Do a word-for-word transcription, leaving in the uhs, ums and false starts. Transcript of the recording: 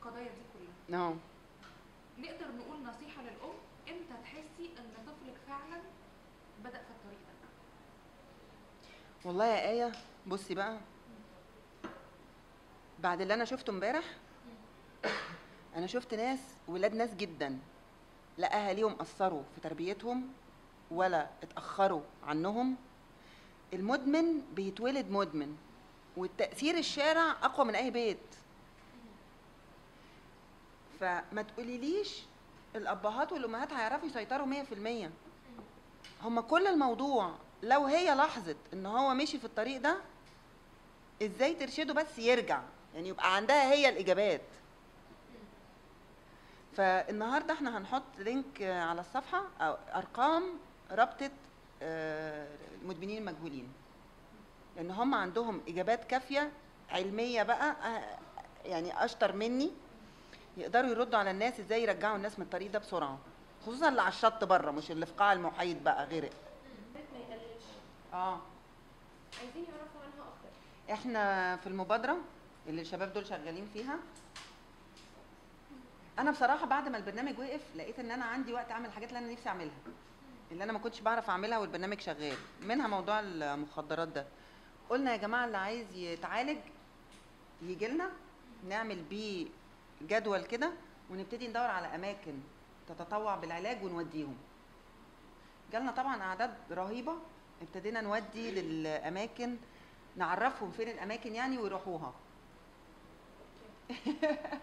القضايا دي كلها. اه نقدر نقول نصيحه للام امتى تحسي ان طفلك فعلا بدا في الطريق ده؟ والله يا آية، بصي بقى، بعد اللي انا شفته امبارح، انا شفت ناس ولاد ناس جدا، لا اهاليهم اثروا في تربيتهم ولا اتاخروا عنهم. المدمن بيتولد مدمن، والتاثير الشارع اقوى من اي بيت. فما تقوليليش الابهات والامهات هيعرفوا يسيطروا مية في المية. هما كل الموضوع لو هي لاحظت ان هو مشي في الطريق ده، ازاي ترشده بس يرجع، يعني يبقى عندها هي الاجابات. فالنهارده احنا هنحط لينك على الصفحه او ارقام رابطه آه، المدمنين المجهولين، لان هم عندهم اجابات كافيه علميه بقى، آه، يعني اشطر مني، يقدروا يردوا على الناس ازاي يرجعوا الناس من الطريق ده بسرعه، خصوصا اللي على الشط بره، مش اللي في قاع المحيط بقى غرق. ما يقللش. اه عايزين يعرفوا عنها اكتر. احنا في المبادره اللي الشباب دول شغالين فيها، انا بصراحه بعد ما البرنامج وقف لقيت ان انا عندي وقت اعمل الحاجات اللي انا نفسي اعملها، اللي انا ما كنتش بعرف اعملها والبرنامج شغال، منها موضوع المخدرات ده. قلنا يا جماعه اللي عايز يتعالج يجي لنا نعمل بيه جدول كده، ونبتدي ندور على اماكن تتطوع بالعلاج ونوديهم. جالنا طبعا اعداد رهيبه، ابتدينا نودي للاماكن، نعرفهم فين الاماكن يعني ويروحوها.